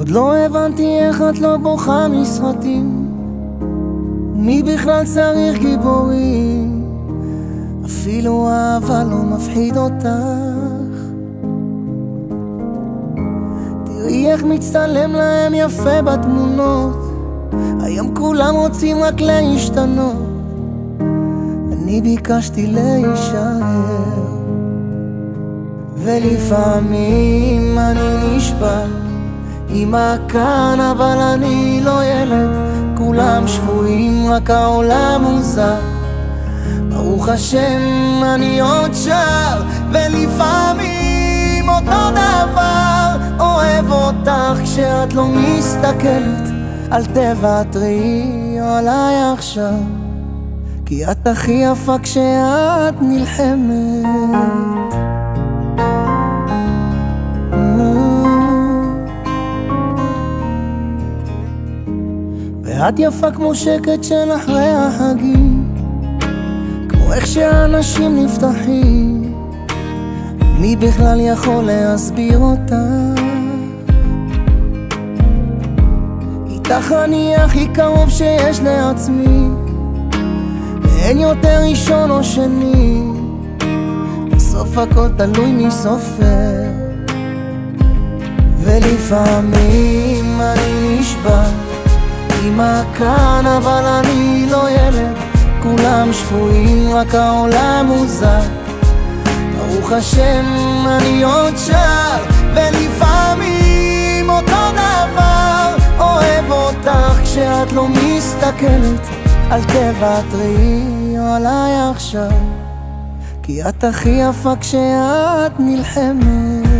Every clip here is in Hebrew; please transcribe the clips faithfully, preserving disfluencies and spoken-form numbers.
עוד לא הבנתי איך את לא בוכה מסרטים, מי בכלל צריך גיבורים? אפילו אהבה לא מפחיד אותך. תראי איך מצטלם להם יפה בתמונות, היום כולם רוצים רק להשתנות. אני ביקשתי להישאר, ולפעמים אני נשבע, אמא כאן אבל אני לא ילד, כולם שבויים רק העולם מוזר. ברוך השם אני עוד שר, ולפעמים אותו דבר. אוהב אותך כשאת לא מסתכלת, אל תוותרי עליי עכשיו, כי את הכי יפה כשאת נלחמת. ואת יפה כמו שקט של אחרי החגים, כמו איך שהאנשים נפתחים, מי בכלל יכול להסביר אותך? איתך אני הכי קרוב שיש לעצמי, ואין יותר ראשון או שני, בסוף הכל תלוי מי סופר. ולפעמים אני נשבע, אמא כאן אבל אני לא ילד, כולם שבויים רק העולם מוזר. ברוך השם אני עוד שר, ולפעמים אותו דבר. אוהב אותך כשאת לא מסתכלת, אל תוותרי עליי עכשיו, כי את הכי יפה כשאת נלחמת.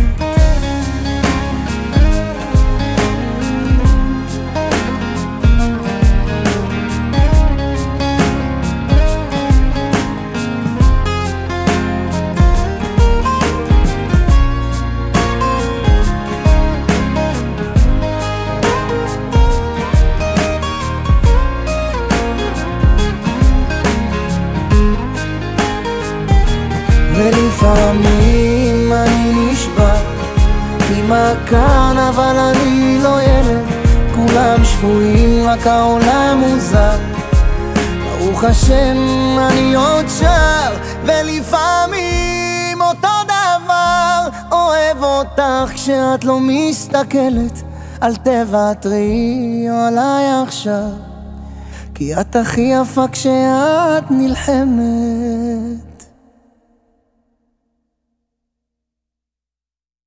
ולפעמים אני נשבע, אמא כאן אבל אני לא ילד, כולם שבויים רק העולם מוזר. ברוך השם אני עוד שר, ולפעמים אותו דבר. אוהב אותך כשאת לא מסתכלת, אל תוותרי עליי עכשיו, כי את הכי יפה כשאת נלחמת.